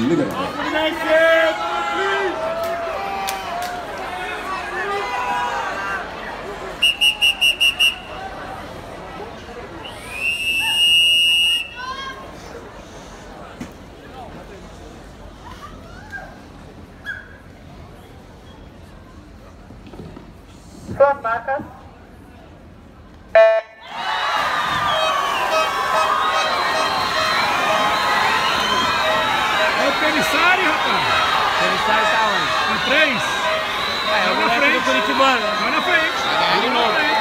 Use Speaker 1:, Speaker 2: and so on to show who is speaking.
Speaker 1: liga aí.
Speaker 2: Suas marcas.
Speaker 3: É o Perissário, rapaz.
Speaker 4: O Perissário tá onde?
Speaker 3: Em 3.
Speaker 4: É o moleque do Curitibano.
Speaker 3: Vai na frente.
Speaker 4: Vai ganhar de novo.